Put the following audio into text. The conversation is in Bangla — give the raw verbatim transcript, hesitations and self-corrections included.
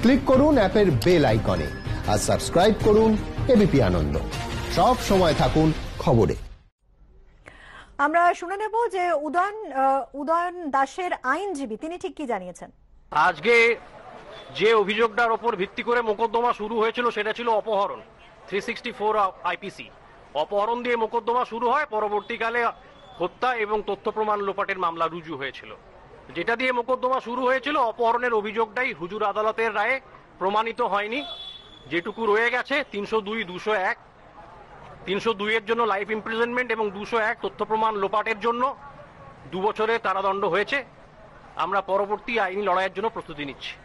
ক্লিক করুন অ্যাপের বেল আইকনে আর সাবস্ক্রাইব করুন এবিপি আনন্দ। সব সময় থাকুন খবরে। আমরা শুনে নেব যে উদয়ন উদয়ন দাসের আইনজীবী তিনি ঠিক কি জানিয়েছেন। আজকে যে অভিযোগটার ওপর ভিত্তি করে মোকদ্দমা শুরু হয়েছিল সেটা ছিল অপহরণ, থ্রি সিক্সটি ফোর আইপিসি। অপহরণ দিয়ে মোকদ্দমা শুরু হয়, পরবর্তীকালে হত্যা এবং তথ্য প্রমাণ লোপাটের মামলা রুজু হয়েছিল। যেটা দিয়ে মোকদ্দমা শুরু হয়েছিল অপহরণের অভিযোগটাই হুজুর আদালতের রায়ে প্রমাণিত হয়নি। যেটুকু রয়ে গেছে তিনশো দুই দুশো এক তিনশো দুই এর জন্য লাইফ ইমপ্রিজনমেন্ট এবং দুশো এক তথ্য প্রমাণ লোপাটের জন্য দু বছরের কারাদণ্ড হয়েছে। আমরা পরবর্তী আইনি লড়াইয়ের জন্য প্রস্তুতি নিচ্ছি।